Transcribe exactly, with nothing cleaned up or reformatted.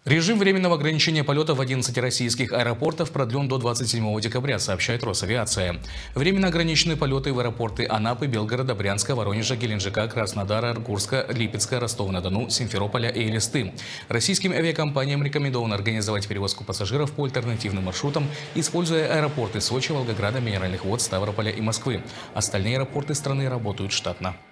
Режим временного ограничения полетов в одиннадцати российских аэропортах продлен до двадцать седьмого декабря, сообщает Росавиация. Временно ограничены полеты в аэропорты Анапы, Белгорода, Брянска, Воронежа, Геленджика, Краснодара, Иркутска, Липецка, Ростова-на-Дону, Симферополя и Элисты. Российским авиакомпаниям рекомендовано организовать перевозку пассажиров по альтернативным маршрутам, используя аэропорты Сочи, Волгограда, Минеральных вод, Ставрополя и Москвы. Остальные аэропорты страны работают штатно.